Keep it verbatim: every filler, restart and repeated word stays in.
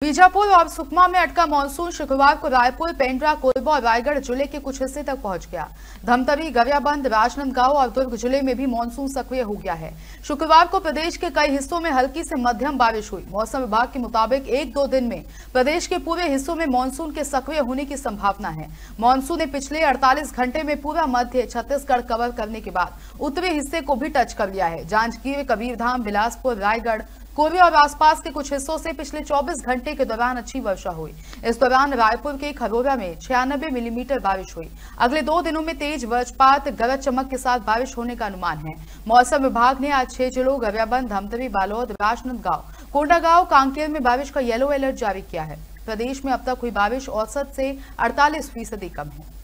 बीजापुर और सुकमा में अटका मानसून शुक्रवार को रायपुर, पेंड्रा, कोरबा और रायगढ़ जिले के कुछ हिस्से तक पहुंच गया। धमतरी, गरियाबंद, राजनांदगांव और दुर्ग जिले में भी मानसून सक्रिय हो गया है। शुक्रवार को प्रदेश के कई हिस्सों में हल्की से मध्यम बारिश हुई। मौसम विभाग के मुताबिक एक दो दिन में प्रदेश के पूरे हिस्सों में मानसून के सक्रिय होने की संभावना है। मानसून ने पिछले अड़तालीस घंटे में पूरा मध्य छत्तीसगढ़ कवर करने के बाद उत्तरी हिस्से को भी टच कर लिया है। जांजगीर, कबीरधाम, बिलासपुर, रायगढ़, कोरबा और आसपास के कुछ हिस्सों से पिछले चौबीस घंटे के दौरान अच्छी वर्षा हुई। इस दौरान रायपुर के खरोरा में छियानबे मिलीमीटर बारिश हुई। अगले दो दिनों में तेज वज्रपात, गरज चमक के साथ बारिश होने का अनुमान है। मौसम विभाग ने आज छह जिलों गरियाबंद, धमतरी, बालोद, राजनांदगांव, कोंडागांव, कांकेर में बारिश का येलो अलर्ट जारी किया है। प्रदेश में अब तक हुई बारिश औसत से अड़तालीस फीसदी कम है।